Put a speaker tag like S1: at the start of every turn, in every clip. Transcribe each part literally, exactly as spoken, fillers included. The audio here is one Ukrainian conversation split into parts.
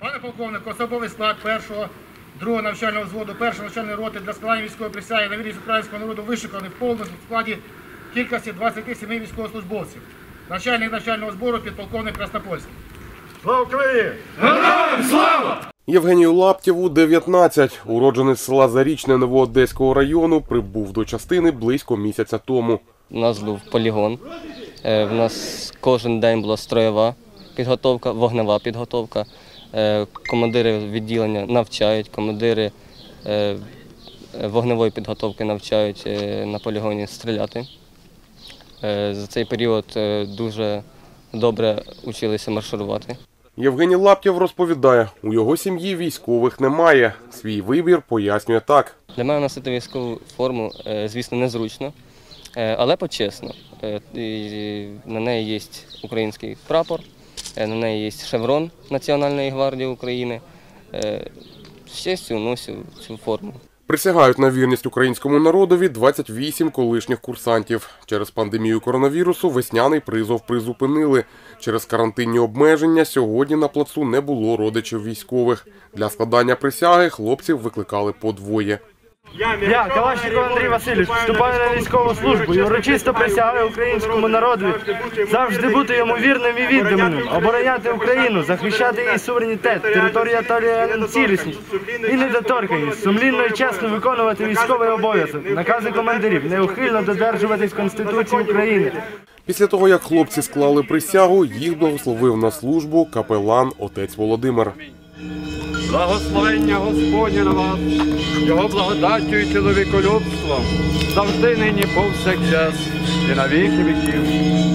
S1: Пане полковник, особовий склад першого, другого навчального взводу, першої навчальної роти для складання військової присяги на вірність українського народу вишиканий в повному складі кількості двадцяти семи військовослужбовців. Начальник навчального збору підполковник Краснопольський.
S2: Слава Україні!
S3: Героям слава!
S4: Євгенію Лаптєву дев'ятнадцять. Уродженець села Зарічне Новоодеського району прибув до частини близько місяця тому.
S5: У нас був полігон, в нас кожен день була строєва підготовка, вогнева підготовка. Командири відділення навчають, командири вогневої підготовки навчають на полігоні стріляти. За цей період дуже добре вчилися марширувати.
S4: Євгеній Лаптєв розповідає, у його сім'ї військових немає. Свій вибір пояснює так.
S5: Для мене носити військову форму, звісно, незручно, але почесно. На неї є український прапор, на неї є шеврон Національної гвардії України. З честю ношу цю форму.
S4: Присягають на вірність українському народові двадцять вісім колишніх курсантів. Через пандемію коронавірусу весняний призов призупинили. Через карантинні обмеження сьогодні на плацу не було родичів військових. Для складання присяги хлопців викликали по двоє.
S2: Я, Калашников Андрій Васильович, вступаю на військову службу і урочисто присягаю українському народу завжди бути йому вірним і відданим, обороняти Україну, захищати її суверенітет, територіальну цілісність і недоторканність, сумлінно і чесно виконувати військовий обов'язок, накази командирів, неухильно додержуватись Конституції України.
S4: Після того, як хлопці склали присягу, їх благословив на службу капелан отець Володимир.
S3: Благословення Господня на вас, Його благодаттю і чоловіколюбством, завжди нині повсякчас і на віки віків.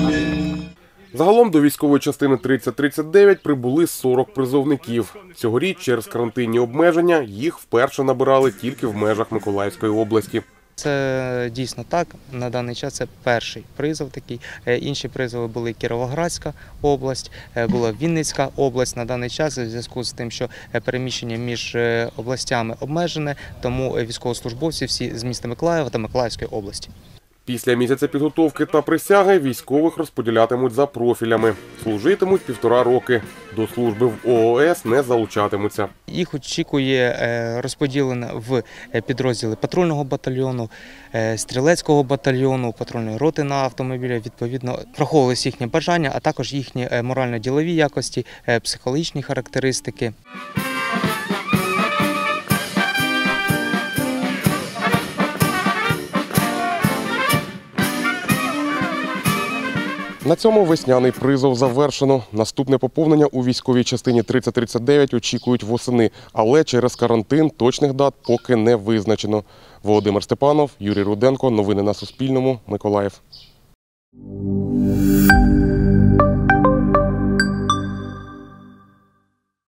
S4: Загалом до військової частини тридцять тридцять дев'ять прибули сорок призовників. Цьогоріч через карантинні обмеження їх вперше набирали тільки в межах Миколаївської області.
S6: Це дійсно так. На даний час це перший призов такий. Інші призови були Кіровоградська область, була Вінницька область. На даний час у зв'язку з тим, що переміщення між областями обмежене, тому військовослужбовці всі з міста Миколаєва та Миколаївської області.
S4: Після місяця підготовки та присяги військових розподілятимуть за профілями. Служитимуть півтора роки. До служби в О О С не залучатимуться.
S6: Їх очікує розподілення в підрозділи патрульного батальйону, стрілецького батальйону, патрульної роти на автомобілі. Відповідно, враховувалися їхні бажання, а також їхні морально-ділові якості, психологічні характеристики.
S4: На цьому весняний призов завершено. Наступне поповнення у військовій частині тридцять тридцять дев'ять очікують восени, але через карантин точних дат поки не визначено. Володимир Степанов, Юрій Руденко. Новини на Суспільному. Миколаїв.